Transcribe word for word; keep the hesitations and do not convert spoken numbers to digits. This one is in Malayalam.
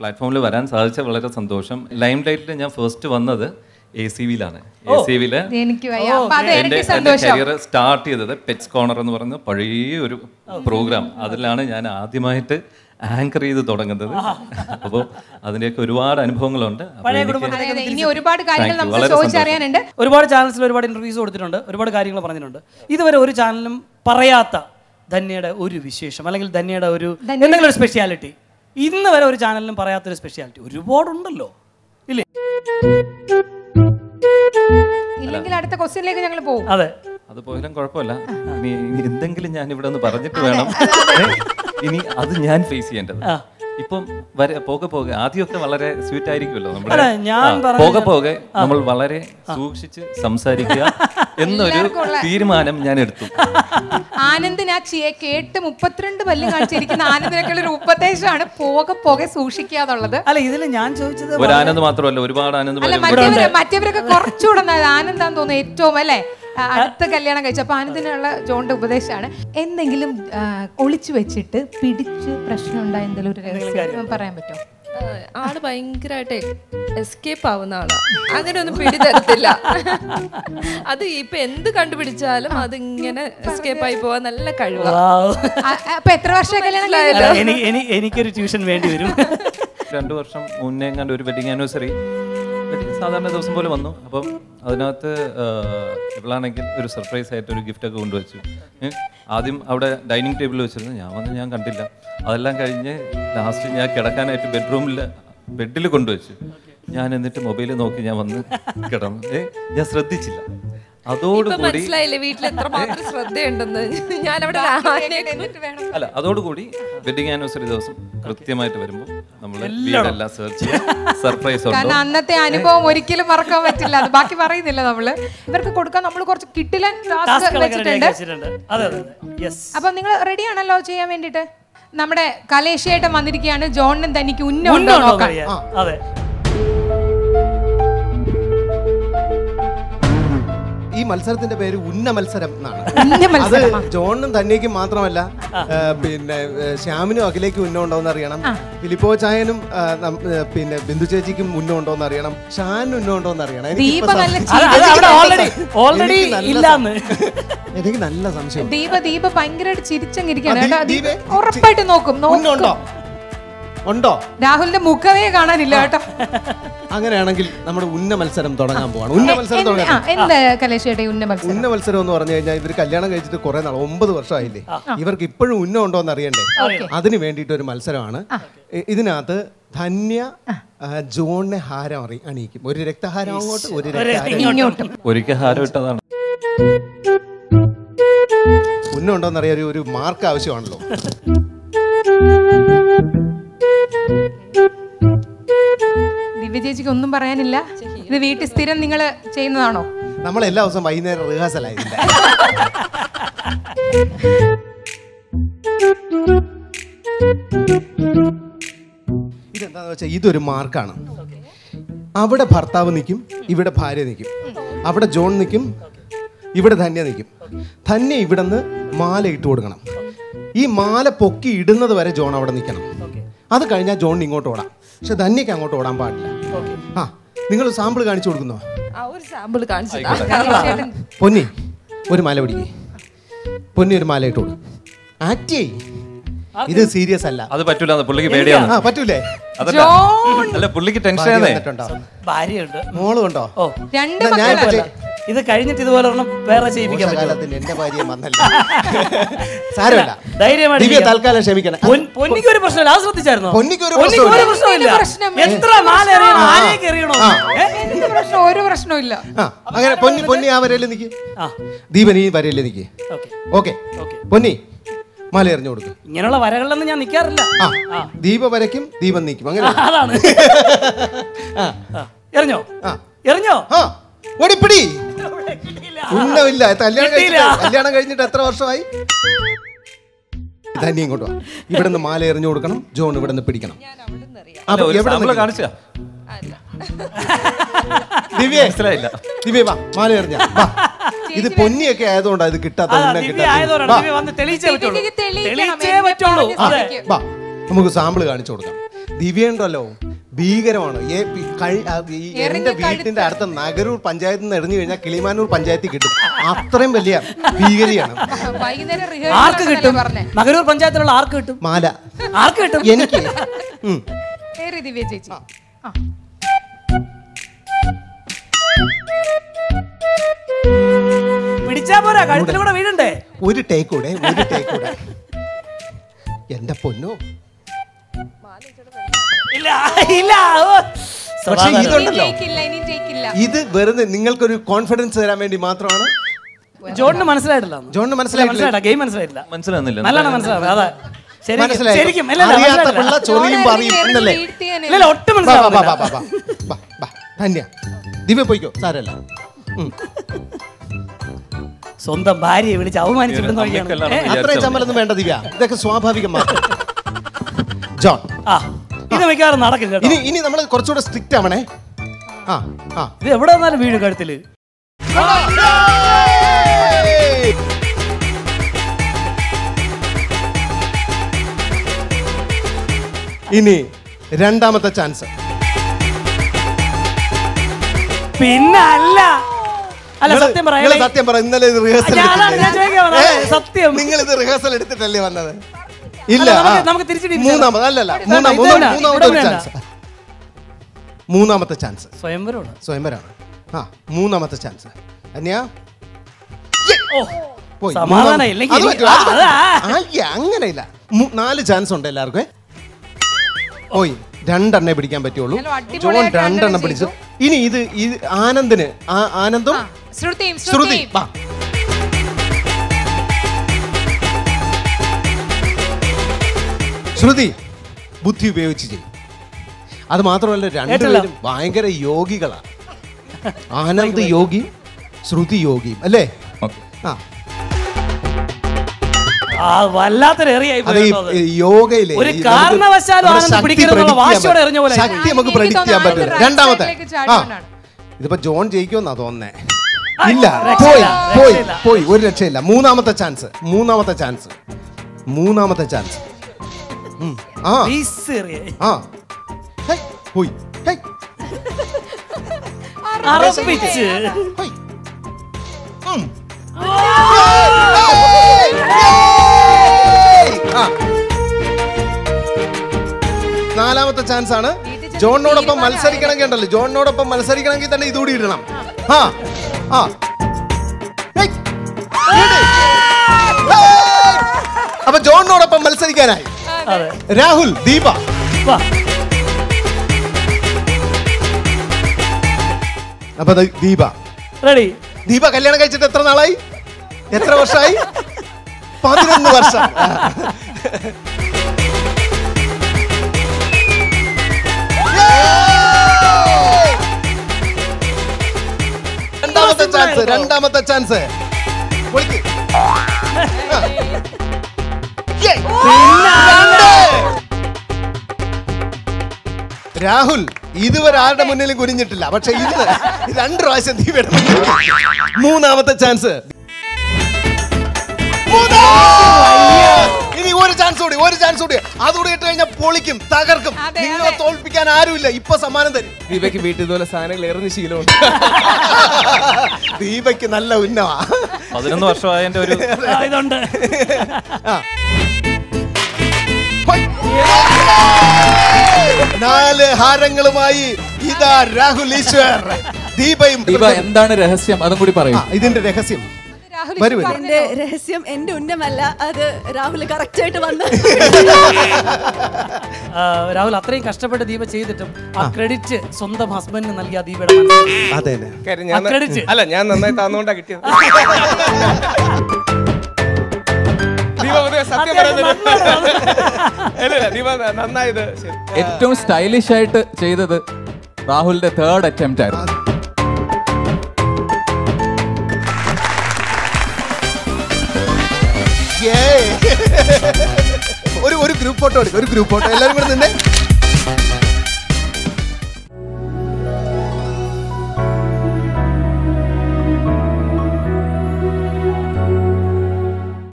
പ്ലാറ്റ്ഫോമിൽ വരാൻ സാധിച്ച വളരെ സന്തോഷം. ലൈം ലൈറ്റിൽ ഞാൻ ഫസ്റ്റ് വന്നത് എ സി വിയിലാണ്. എ സി വിയില് എൻ്റെ കരിയർ സ്റ്റാർട്ട് ചെയ്തത് പെറ്റ്സ് കോർണർ എന്ന് പറയുന്ന പഴയ ഒരു പ്രോഗ്രാം, അതിലാണ് ഞാൻ ആദ്യമായിട്ട് ആങ്കർ ചെയ്ത് തുടങ്ങുന്നത്. അപ്പോൾ അതിൻ്റെയൊക്കെ ഒരുപാട് അനുഭവങ്ങളുണ്ട്. ഇനി ഒരുപാട് കാര്യങ്ങൾ നമുക്ക് ചോദിച്ചറിയാനുണ്ട്. ഒരുപാട് ചാനൽസിൽ ഒരുപാട് ഇന്റർവ്യൂസ് കൊടുത്തിട്ടുണ്ട്, ഒരുപാട് കാര്യങ്ങൾ പറഞ്ഞിട്ടുണ്ട്. ഇതുവരെ ഒരു ചാനലും പറയാത്ത ധന്യയുടെ ഒരു വിശേഷം അല്ലെങ്കിൽ ധന്യയുടെ ഒരു എന്തെങ്കിലും ഒരു സ്പെഷ്യാലിറ്റി ഇന്ന് വരെ ഒരു ചാനലിലും പറയാത്തൊരു സ്പെഷ്യാലിറ്റി ഒരുപാടുണ്ടല്ലോ ഇല്ലേ? ഇല്ലെങ്കിൽ അടുത്ത ക്വസ്റ്റ്യനിലേക്ക് ഞങ്ങൾ പോകും. അതെ, അത് പോയാലും കുഴപ്പമില്ല. ഇനി എന്തെങ്കിലും ഞാൻ ഇവിടെ ഒന്ന് പറഞ്ഞിട്ട് വേണം ഇനി അത് ഞാൻ ഫേസ് ചെയ്യേണ്ടത്. ഇപ്പം പോകെ പോകെ ആദ്യമൊക്കെ വളരെ സ്വീറ്റ് ആയിരിക്കുമല്ലോ നമ്മൾ, പോകെ പോകെ നമ്മൾ വളരെ സൂക്ഷിച്ച് സംസാരിക്കുക എന്നൊരു തീരുമാനം ഞാൻ എടുത്തു. ആനന്ദിന് ആ കേട്ട് മുപ്പത്തിരണ്ട് പല്ല് കാണിച്ചിരിക്കുന്ന ആനന്ദിനൊക്കെയുള്ള ഒരു ഉപദേശമാണ് പോകെ പോകെ സൂക്ഷിക്കാന്നുള്ളത്. അല്ല, ഇതിൽ ഞാൻ ചോദിച്ചത് ഒരു ആനന്ദ് മാത്രമല്ല, ഒരുപാട് ആനന്ദ്. മറ്റവരൊക്കെ കുറച്ചുകൂടെ ആനന്ദാന്ന് തോന്നുന്നു ഏറ്റവും അല്ലേ അടുത്ത കല്യാണം കഴിച്ചു. അപ്പൊ ആനന്ദിനുള്ള ജോണിന്റെ ഉപദേശമാണ് എന്തെങ്കിലും ഒളിച്ചു വെച്ചിട്ട് പിടിച്ച് പ്രശ്നം ഉണ്ടായ എന്തെങ്കിലും ഒരു രഹസ്യം പറയാൻ പറ്റുമോ? ആള് ഭയങ്കരമായിട്ട് എസ്കേപ്പ് ആവുന്ന ആളാ, അങ്ങനെ ഒന്നും പിടിതരത്തില്ല. അത് ഇപ്പൊ എന്ത് കണ്ടുപിടിച്ചാലും അതിങ്ങനെ എസ്കേപ്പ് ആയി പോവാൻ നല്ല കഴിവാണ്. അപ്പൊ എത്ര വർഷം കല്യാണം? എനിക്കൊരു ട്യൂഷൻ വേണ്ടി വരും. രണ്ടു വർഷം മുന്നേ കണ്ട ഒരു വെഡിങ് ആനിവേഴ്സറി സാധാരണ ദിവസം പോലെ വന്നു. അപ്പം അതിനകത്ത് ഇവളാണെങ്കിൽ ഒരു സർപ്രൈസ് ആയിട്ട് ഒരു ഗിഫ്റ്റൊക്കെ കൊണ്ടുവച്ചു. ആദ്യം അവിടെ ഡൈനിങ് ടേബിളിൽ വെച്ചിരുന്നു, ഞാൻ വന്ന് ഞാൻ കണ്ടില്ല. അതെല്ലാം കഴിഞ്ഞ് ലാസ്റ്റ് ഞാൻ കിടക്കാനായിട്ട് ബെഡ്റൂമിൽ ബെഡിൽ കൊണ്ടുവച്ചു. ഞാൻ എന്നിട്ട് മൊബൈലിൽ നോക്കി ഞാൻ വന്ന് കിടന്നു. ഏ ഞാൻ ശ്രദ്ധിച്ചില്ല. അതോടുകൂടി വീട്ടിൽ എത്രമാത്രം ശ്രദ്ധയുണ്ടെന്ന് ഞാൻ അവിടെ അല്ല അതോടുകൂടി വെഡിങ് ആനിവേഴ്സറി ദിവസം കൃത്യമായിട്ട് വരുമ്പോൾ നമ്മൾ വീടെല്ലാം സെർച്ച് ചെയ്യാം. സർപ്രൈസ് കാരണം അന്നത്തെ അനുഭവം ഒരിക്കലും മറക്കാൻ പറ്റില്ല. അത് ബാക്കി പറയുന്നില്ല. നമ്മള് ഇവർക്ക് കൊടുക്കാൻ നമ്മൾ കുറച്ച് കിട്ടിലൻ ടാസ്ക് വെച്ചിട്ടുണ്ട്. അപ്പൊ നിങ്ങൾ റെഡി ആണല്ലോ ചെയ്യാൻ വേണ്ടിട്ട്? നമ്മുടെ കലേശയായിട്ട് വന്നിരിക്കുകയാണ്. ജോണിനും തനിക്ക് ഉന്നോ നോക്കാം. അതെ, ഈ മത്സരത്തിന്റെ പേര് ഉന്ന മത്സരം എന്നാണ്. അത് ജോണിനും തന്നേക്കും മാത്രമല്ല, പിന്നെ ശ്യാമിനും അഖിലേക്കും ഉന്നം ഉണ്ടോന്ന് അറിയണം, ഫിലിപ്പോ ചായനും പിന്നെ ബിന്ദു ചേച്ചിക്കും ഉന്നം ഉണ്ടോന്ന് അറിയണം, ഷാനും ഉന്നം ഉണ്ടോന്ന് അറിയണം. എനിക്ക് നല്ല സംശയം. ദീപ ദീപ ഭയങ്കരമായിട്ട് ചിരിച്ചങ്ങിരിക്കുകയാണ്. ഉറപ്പായിട്ട് നോക്കും. ഉണ്ടോ ഉണ്ടോ രാഹുലിന്റെ മുഖമേ കാണാനില്ല കേട്ടോ. അങ്ങനെയാണെങ്കിൽ നമ്മുടെ ഉന്ന മത്സരം തുടങ്ങാൻ പോവാണ്. ഉന്ന മത്സരം തുടങ്ങാൻ ഉന്ന മത്സരം എന്ന് പറഞ്ഞു കഴിഞ്ഞാൽ ഇവർ കല്യാണം കഴിച്ചിട്ട് കുറെ നാൾ ഒമ്പത് വർഷമായില്ലേ, ഇവർക്ക് ഇപ്പോഴും ഉന്നം ഉണ്ടോ എന്ന് അറിയണ്ടേ? അതിന് വേണ്ടിയിട്ട് ഒരു മത്സരമാണ്. ഇതിനകത്ത് ധന്യ ജോണിനെ ഹാരം അറി അണിയിക്കും. ഒരു രക്തഹാരം അങ്ങോട്ട്, ഒരു രക്തഹാരം ഒരിക്കൽ ഹാരം ഇട്ടതാണ്. ഉന്നം ഉണ്ടോന്ന് അറിയാൻ ഒരു മാർക്ക് ആവശ്യമാണല്ലോ. ദിവ്യചേച്ചിക്ക് ഒന്നും പറയാനില്ല. ഇത് വീട്ടിൽ സ്ഥിരം നിങ്ങൾ ചെയ്യുന്നതാണോ? നമ്മൾ എല്ലാ ദിവസവും വൈകുന്നേരം റിഹേഴ്സൽ ആയില്ല. ഇതെന്താന്ന് വെച്ചാൽ ഇതൊരു മാർക്കാണ്. അവിടെ ഭർത്താവ് നിൽക്കും, ഇവിടെ ഭാര്യ നിൽക്കും. അവിടെ ജോൺ നിൽക്കും, ഇവിടെ ധന്യ നിൽക്കും. ധന്യ ഇവിടെ നിന്ന് മാല ഇട്ട് കൊടുക്കണം. ഈ മാല പൊക്കി ഇടുന്നത് വരെ ജോൺ അവിടെ നിൽക്കണം. അത് കഴിഞ്ഞാൽ ജോൺ ഇങ്ങോട്ട് ഓടാം, പക്ഷെ ധന്യക്ക് അങ്ങോട്ട് ഓടാൻ പാടില്ല. ആ, നിങ്ങൾ സാമ്പിൾ കാണിച്ചു കൊടുക്കുന്നോ? പൊന്നി ഒരു മാല പിടിക്കേ, പൊന്നി ഒരു മാല ഇട്ട് കൊടുക്കും. ആക്ട് ചെയ്, ഇത് സീരിയസ് അല്ല. അത് പറ്റൂല, പുള്ളിക്ക് പേടിയാണ്. ആ പറ്റൂലേ? അല്ല പുള്ളിക്ക് ടെൻഷൻ. ഭാര്യയുണ്ട്, മോളും ഉണ്ടോ? ഇത് കഴിഞ്ഞിട്ട് ഇതുപോലെ വേറെ ചെയ്യിപ്പിക്കാൻ എന്റെ ഭാര്യ വന്നല്ല. സാരമില്ല, ധൈര്യമായിട്ട് തൽക്കാലം ക്ഷമിക്കണം. പൊന്നിക്ക് ഒരു പ്രശ്നമില്ല, അത് ശ്രദ്ധിച്ചായിരുന്നു. പൊന്നിക്ക് ഒരു പ്രശ്നമില്ല. എത്ര മാല എറിയണോ? ഒരു പ്രശ്നമില്ല. അങ്ങനെ പൊന്നി പൊന്നി ആ വരയില് നിക്ക്, ദീപൻ ഈ വരയില് നിക്ക്. ഓക്കെ, പൊന്നി മാല എറിഞ്ഞു കൊടുക്കും. ഇങ്ങനെയുള്ള വരകളിലൊന്നും ഞാൻ നിൽക്കാറില്ല. ദീപ വരയ്ക്കും, ദീപൻ നിൽക്കും. അങ്ങനെ അതാണ്. എറിഞ്ഞോ എറിഞ്ഞോ ഓടിപ്പിടി. ഉന്നമില്ല. കല്യാണം കല്യാണം കഴിഞ്ഞിട്ട് എത്ര വർഷമായി? ധന്യ ഇങ്ങോട്ട് വാ. ഇവിടെ നിന്ന് മാല എറിഞ്ഞു കൊടുക്കണം, ജോൺ ഇവിടെ നിന്ന് പിടിക്കണം. ദിവ്യ ദിവ്യ വാ, മാല എറിഞ്ഞ. ഇത് പൊന്നിയൊക്കെ ആയതുകൊണ്ടാ ഇത് കിട്ടാത്ത. നമുക്ക് സാമ്പിൾ കാണിച്ചു കൊടുക്കാം. ദിവ്യ ഉണ്ടല്ലോ ഭീകരമാണ്. എന്റെ വീട്ടിന്റെ അടുത്ത നഗരൂർ പഞ്ചായത്തിൽ നിന്ന് എറിഞ്ഞു കഴിഞ്ഞാൽ കിളിമാനൂർ പഞ്ചായത്തിൽ കിട്ടും. അത്രയും വലിയ ഭീകരിയാണ്. ആർക്ക് കിട്ടും? നഗരൂർ പഞ്ചായത്തിലുള്ള ആർക്ക് കിട്ടും? മാല. ആർക്ക് കിട്ടും? എനിക്ക്. ദിവ്യ ചേച്ചി പിടിച്ചാ പോരാ, കഴുത്തിലൂടെ വീഴണ്ടേ? ഒരു ടേക്ക് കൂടെ, ഒരു ടേക്ക് കൂടെ. എന്റെ പൊന്നോ, ഇല്ല ഇല്ല. പക്ഷേ ഇതുണ്ടല്ലോ, ഇത് വെറുതെ നിങ്ങൾക്കൊരു കോൺഫിഡൻസ് തരാൻ വേണ്ടി മാത്രമാണ്. ജോണിന് മനസ്സിലായിട്ടില്ല. ജോണിന് മനസ്സിലായിട്ടില്ല, ഗെയിം മനസ്സിലായിട്ടില്ല. മനസ്സിലാകുന്നില്ല. നല്ലോണം മനസ്സിലാവും. അതെ ശരിക്കും ഒട്ടും ധന്യ ദിവ്യ പോയിക്കോ, സാരല്ല. സ്വന്തം ഭാര്യയെ വിളിച്ച് അവമാനിച്ചിട്ടുണ്ടോ? അത്രയും ചമ്മലൊന്നും വേണ്ട ദിവ്യ, ഇതൊക്കെ സ്വാഭാവികമാണ്. ജോൺ, ആ ഇത് മിക്കവാറും നടക്കും കേട്ടോ. ഇനി ഇനി നമ്മൾ കുറച്ചുകൂടെ സ്ട്രിക്റ്റ് ആവണേ. ആ ആ ഇത് എവിടെ വന്നാലും വീട് കഴുത്തില്. ഇനി രണ്ടാമത്തെ ചാൻസ്. പിന്നെ അല്ല അല്ല സത്യം പറ, സത്യം പറ. ഇന്നലെ റിഹേഴ്സൽ സത്യം നിങ്ങൾ ഇത് റിഹേഴ്സൽ എടുത്തിട്ടല്ലേ വന്നത്? ഇല്ല, നമുക്ക് തിരിച്ചു മൂന്നാമത് അല്ലല്ല മൂന്നാമത്തെ ചാൻസ്. മൂന്നാമത്തെ ചാൻസ് സ്വയംവരമാണ്. സ്വയംവരാണ്. ആ മൂന്നാമത്തെ ചാൻസ്. അന്യ അങ്ങനെയില്ല, നാല് ചാൻസ് ഉണ്ട് എല്ലാവർക്കും. ഓയ് രണ്ടെണ്ണേ പിടിക്കാൻ പറ്റുള്ളൂ. ജോൺ രണ്ടെണ്ണം പിടിച്ചു. ഇനി ഇത് ഇത് ആനന്ദിന്, ആനന്ദും ശ്രുതി. ശ്രുതി ബുദ്ധി ഉപയോഗിച്ച് ചെയ്യും. അത് മാത്രമല്ല രണ്ടുപേരും ഭയങ്കര യോഗികളാണ്. ആനന്ദ് യോഗി, ശ്രുതി യോഗിയും അല്ലേ? ആ യോഗയിലെ ശക്തി നമുക്ക് പ്രഡിക്റ്റ് ചെയ്യാൻ പറ്റും. രണ്ടാമത്തെ ഇതിപ്പോ ജോൺ ജയിക്കുമെന്നാ തോന്നേ. ഇല്ല, പോയി പോയി പോയി ഒരു രക്ഷയില്ല. മൂന്നാമത്തെ ചാൻസ്, മൂന്നാമത്തെ ചാൻസ്, മൂന്നാമത്തെ ചാൻസ്. ആ ആ പോയി. നാലാമത്തെ ചാൻസ് ആണ്. ജോണിനോടൊപ്പം മത്സരിക്കണമെങ്കിൽ ഉണ്ടല്ലോ, ജോണിനോടൊപ്പം മത്സരിക്കണമെങ്കിൽ തന്നെ ഇതുകൂടി ഇടണം. ആ ആ അപ്പൊ ജോണിനോടൊപ്പം മത്സരിക്കാനായി രാഹുൽ, ദീപ. അപ്പൊ ദീപ റെഡി. ദീപ കല്യാണം കഴിച്ചിട്ട് എത്ര നാളായി? എത്ര വർഷമായി? പതിനൊന്ന് വർഷം. രണ്ടാമത്തെ ചാൻസ്, രണ്ടാമത്തെ ചാൻസ്. രാഹുൽ ഇതുവരെ ആരുടെ മുന്നിലും കുനിഞ്ഞിട്ടില്ല, പക്ഷെ ഇന്ന് രണ്ട് പ്രാവശ്യം ദീപയുടെ മുന്നിൽ. മൂന്നാമത്തെ ചാൻസ്. ഇനി ഒരു ചാൻസ് കൂടി, ഒരു ചാൻസ് കൂടി. അതുകൂടി ഇട്ട് കഴിഞ്ഞാൽ പൊളിക്കും, തകർക്കും. നിങ്ങളെ തോൽപ്പിക്കാൻ ആരുമില്ല. ഇപ്പൊ സമ്മാനം തരും. ദീപയ്ക്ക് വീട്ടിൽ ഇതുപോലെ സാധനങ്ങൾ എറിഞ്ഞ ശീലമുണ്ട്. ദീപയ്ക്ക് നല്ല ഉന്നവാ. പതിനൊന്ന് വർഷമായതിന്റെ ഒരു ഇതുണ്ട്. നാല് ഹാരങ്ങളുമായി ഇതാ രാഹുൽ ഈശ്വർ. ദീപയും. ദീപ എന്താണ് രഹസ്യം? അതും കൂടി പറയും. ഇതിന്റെ രഹസ്യം എന്റെ രഹസ്യം എന്റെ ഉന്നമല്ല, അത് രാഹുൽ കറക്റ്റ് ആയിട്ട് വന്ന്. രാഹുൽ അത്രയും കഷ്ടപ്പെട്ട് ദീപ ചെയ്തിട്ടും ആ ക്രെഡിറ്റ് സ്വന്തം ഹസ്ബൻഡിന് നൽകിയ ദീപയുടെ അല്ല, ഞാൻ നന്നായി തന്നുകൊണ്ടാ കിട്ടിയത്. ഏറ്റവും സ്റ്റൈലിഷ് ആയിട്ട് ചെയ്തത് രാഹുലിന്റെ തേർഡ് അറ്റംപ്റ്റ് ആയിരുന്നു. ഒരു ഒരു ഗ്രൂപ്പ് ഫോട്ടോ എടുക്കും, ഒരു ഗ്രൂപ്പ് ഫോട്ടോ എല്ലാവരും കൂടെ നിന്നെ.